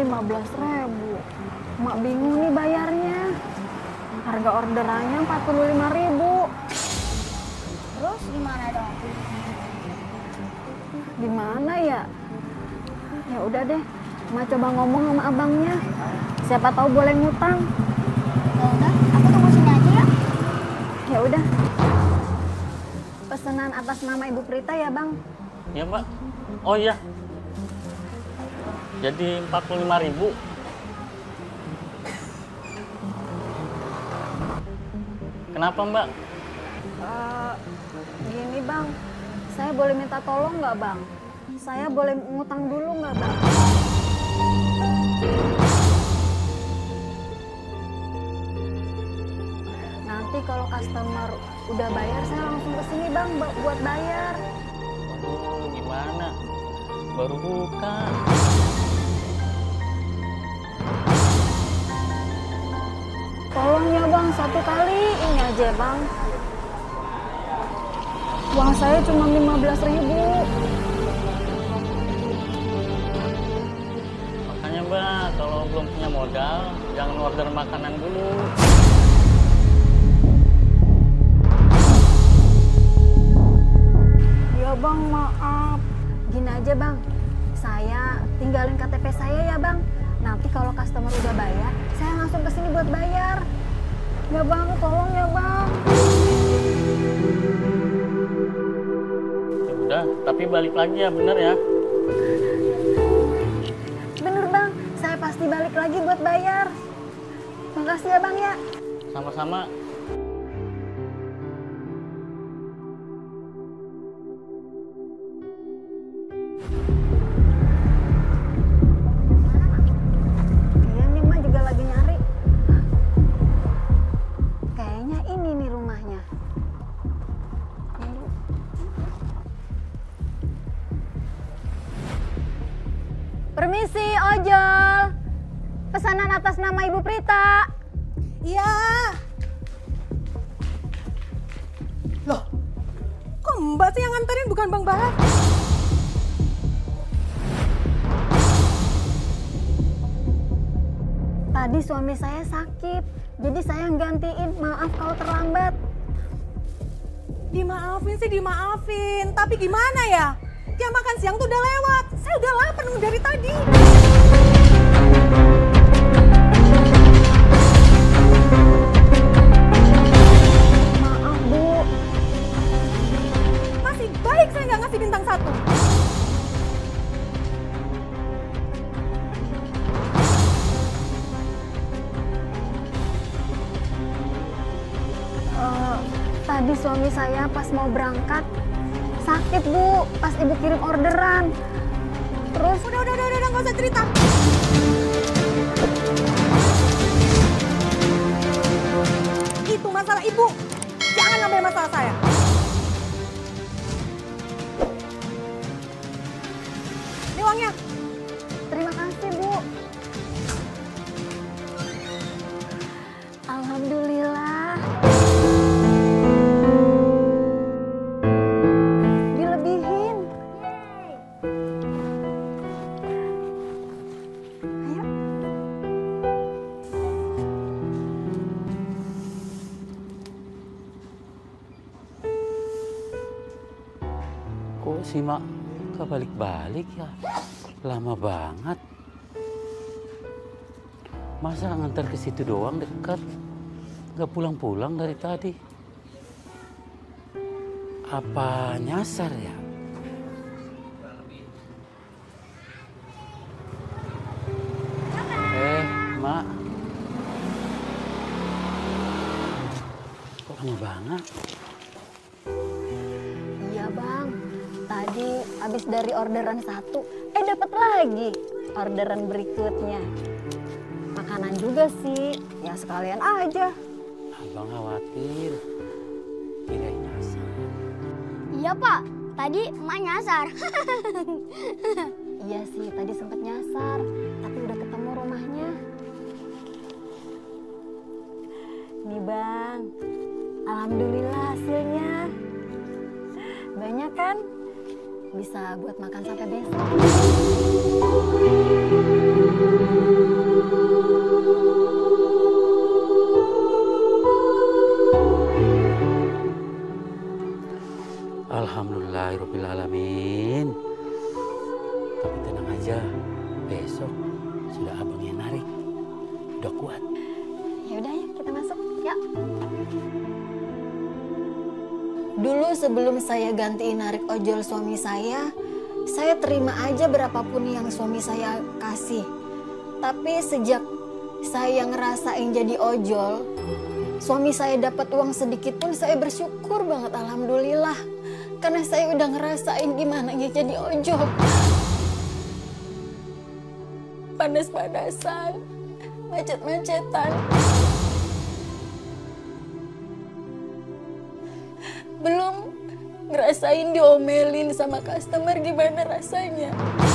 15.000. Mak bingung nih bayarnya. Harga orderannya 45.000. Terus gimana dong? Gimana ya? Ya udah deh, Mak coba ngomong sama abangnya. Siapa tahu boleh ngutang. Ya udah, aku tunggu sini aja ya. Ya udah. Pesanan atas nama Ibu Prita ya, Bang? Ya, Mbak. Oh iya. Jadi 45.000. Kenapa, Mbak? Gini, Bang. Saya boleh minta tolong nggak, Bang? Saya boleh ngutang dulu nggak, Bang? Nanti kalau customer udah bayar, saya langsung ke sini, Bang, buat bayar. Aduh, gimana? Baru buka. Tolong ya, Bang, satu kali ini aja, Bang. Uang saya cuma 15.000. Makanya, Mbak, kalau belum punya modal, jangan order makanan dulu. Ya, Bang, maaf. Gini aja, Bang. Saya tinggalin KTP saya ya, Bang. Nanti kalau customer udah bayar, saya langsung ke sini buat bayar. Ya, Bang, tolong ya, Bang. Ya udah, tapi balik lagi ya, bener ya? Bener, Bang. Saya pasti balik lagi buat bayar. Makasih ya, Bang, ya. Sama-sama. Iya nih, Mak juga lagi nyari. Kayaknya ini nih rumahnya. Permisi, ojol. Pesanan atas nama Ibu Prita. Iya. Loh, kok Mbak sih yang nganterin bukan Bang Bahar? Tadi suami saya sakit, jadi saya gantiin. Maaf kalau terlambat. Dimaafin sih dimaafin, tapi gimana ya? Jam makan siang tuh udah lewat. Saya udah lapar nunggu dari tadi. Maaf, Bu. Masih baik saya nggak ngasih bintang 1. Tadi suami saya pas mau berangkat sakit, Bu, pas Ibu kirim orderan. Terus Udah, nggak usah cerita. Itu masalah ibu. Jangan nambah masalah saya. Ini uangnya. terima kasih, Bu. Alhamdulillah. Dilebihin. Ayo. Kok si Mak gak balik-balik ya? Lama banget. Masa ngantar ke situ doang dekat? Gak pulang-pulang dari tadi. Apa nyasar ya? Mak. Kok lama banget? Iya, Bang. Tadi habis dari orderan 1, dapat lagi orderan berikutnya. Makanan juga sih, ya sekalian aja. Abang khawatir. Kirain nyasar. Iya Pak, tadi emak nyasar. Iya sih, tadi sempat nyasar, tapi udah ketemu rumahnya. Nih Bang, alhamdulillah hasilnya. Banyak kan? Bisa buat makan sampai besok. udah abang yang narik. Udah kuat. Ya udah ya, kita masuk. Ya. Dulu sebelum saya gantiin narik ojol suami saya terima aja berapapun yang suami saya kasih. Tapi sejak saya ngerasain jadi ojol, suami saya dapat uang sedikit pun saya bersyukur banget, alhamdulillah. Karena saya udah ngerasain gimana ya jadi ojol. Panas-panasan, macet-macetan. Belum ngerasain diomelin sama customer gimana rasanya.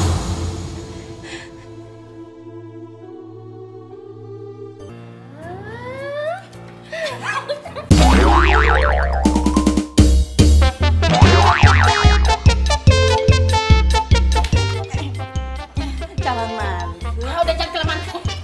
Calon mantu. Udah jangan kelamaan.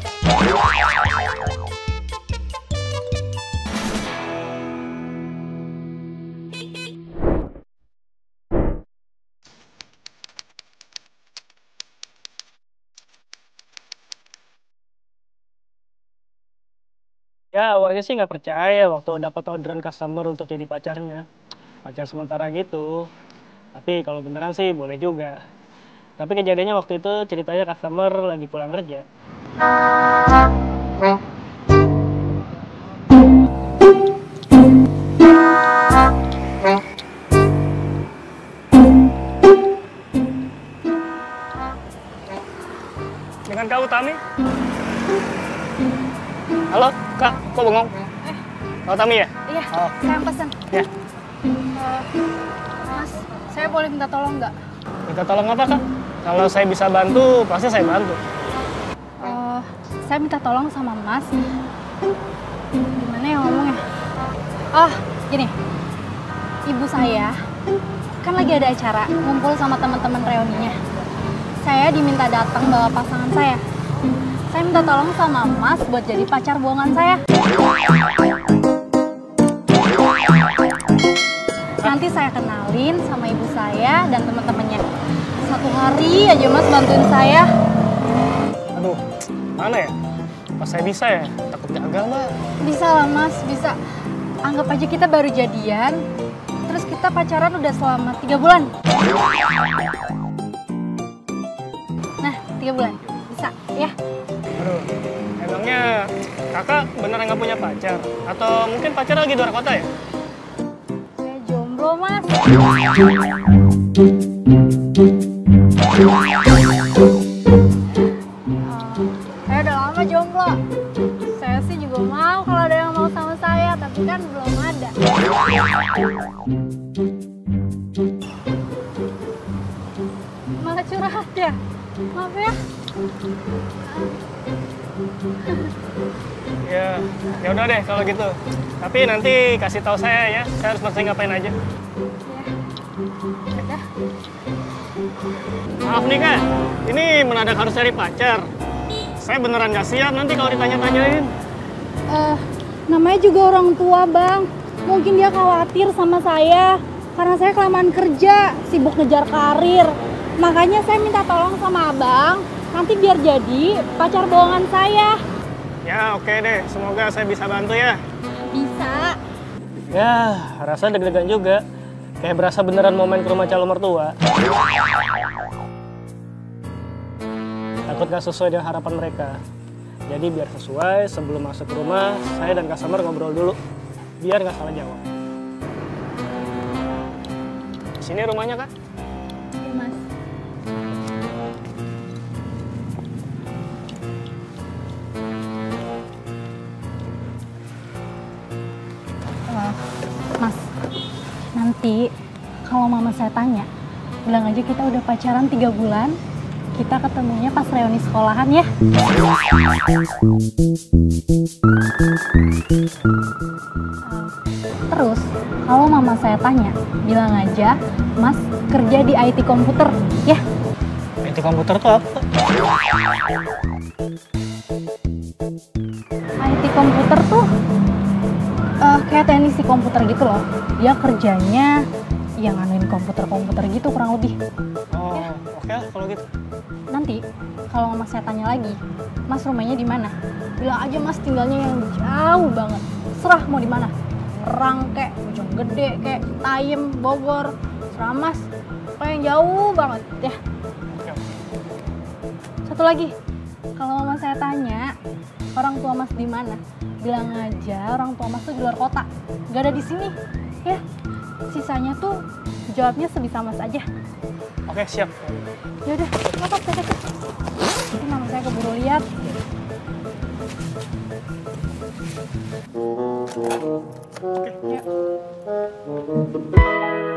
Ya awalnya sih nggak percaya waktu dapat orderan customer untuk jadi pacarnya. Pacar sementara gitu. Tapi kalau beneran sih boleh juga. Tapi kejadiannya waktu itu ceritanya customer lagi pulang kerja. Dengan Kak Utami? Halo, Kak, kok bengong? Kak Utami ya? Iya, Oh. saya yang pesen. Ya. Mas, saya boleh minta tolong nggak? Minta tolong apa, Kak? Kalau saya bisa bantu, pasti saya bantu. Saya minta tolong sama Mas. Gimana ya ngomongnya? Oh, gini. Ibu saya kan lagi ada acara ngumpul sama teman-teman reuninya. Saya diminta datang bawa pasangan saya. Saya minta tolong sama Mas buat jadi pacar bohongan saya. Nanti saya kenalin sama ibu saya dan teman-temannya. Satu hari aja Mas bantuin saya. Aduh, mana ya? Pas saya bisa ya? Takut gagal, Mbak. Bisa lah Mas, bisa. Anggap aja kita baru jadian, terus kita pacaran udah selama 3 bulan. Nah, 3 bulan. Bisa, ya? Aduh, emangnya kakak beneran nggak punya pacar? Atau mungkin pacar lagi di luar kota ya? Saya jomblo, Mas. Saya udah lama jomblo. Saya sih juga mau kalau ada yang mau sama saya, tapi kan belum ada. Malah curhat ya? Maaf ya. Ya udah deh kalau gitu. Tapi nanti kasih tahu saya ya. Saya harus mesti ngapain aja. Udah. Maaf nih Kak, ini mendadak harus cari pacar. Saya beneran nggak siap nanti kalau ditanya-tanyain. Namanya juga orang tua, Bang. Mungkin dia khawatir sama saya. Karena saya kelamaan kerja, sibuk ngejar karir. Makanya saya minta tolong sama Abang. Nanti biar jadi pacar bohongan saya. Ya oke deh, semoga saya bisa bantu ya. Bisa. Ya, rasa deg-degan juga. Kayak berasa beneran mau main ke rumah calon mertua. Takut gak sesuai dengan harapan mereka. Jadi biar sesuai, sebelum masuk ke rumah, saya dan customer ngobrol dulu. Biar nggak salah jawab. Sini rumahnya, Kak. Iya, Mas. Mas, nanti kalau mama saya tanya, bilang aja kita udah pacaran 3 bulan, kita ketemunya pas reuni sekolahan ya. Terus, kalau mama saya tanya, bilang aja, Mas kerja di IT komputer, ya? IT komputer tuh apa? IT komputer tuh kayak teknisi komputer gitu loh. Dia kerjanya yang nganuin komputer-komputer gitu kurang lebih. Oh, oke lah kalau gitu. Nanti kalau mas saya tanya lagi, mas rumahnya di mana? Bilang aja mas tinggalnya yang jauh banget. Serah mau di mana? Rang kek, Bojonggede kek, Tayem, Bogor. Serah mas, pokoknya yang jauh banget ya. Satu lagi, kalau mama saya tanya orang tua mas di mana, bilang aja orang tua mas tuh di luar kota, gak ada di sini, ya. Sisanya tuh jawabnya sebisa mas aja. Oke, siap. Ya udah, ngapa kita cek? Nanti mama saya keburu lihat. Oke, yuk.